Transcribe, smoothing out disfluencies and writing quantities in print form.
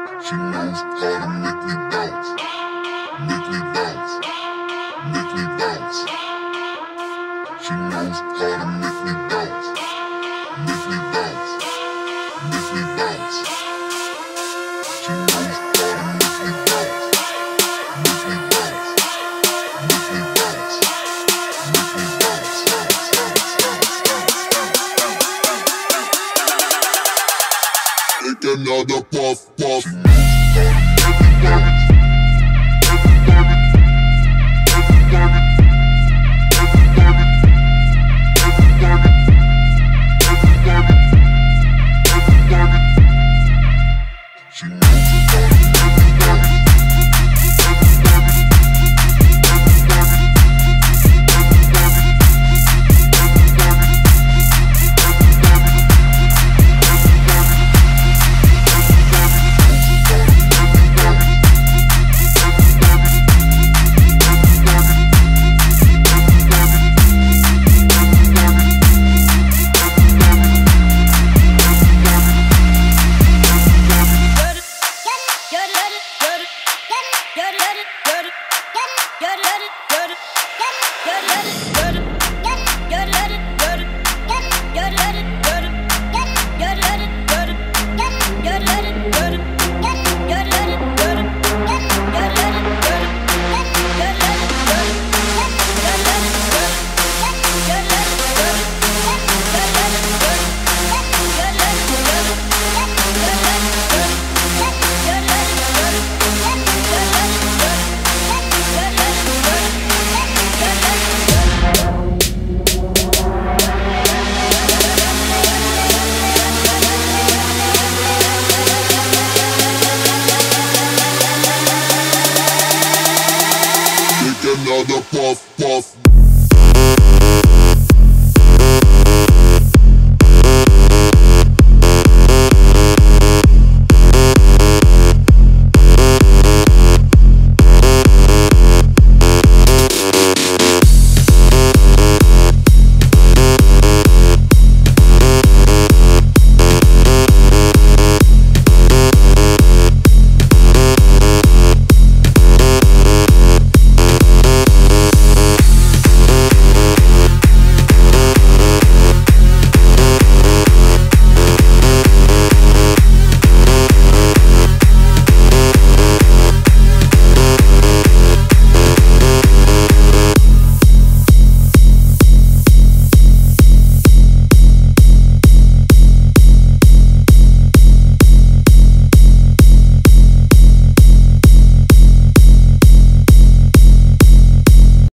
She knows how to make me bounce, make me bounce, make me bounce. She knows how to make me bounce, make me bounce, make me bounce. She knows how to make me bounce, make me bounce, make me bounce, make me bounce, Take another puff, puff. Another puff, puff.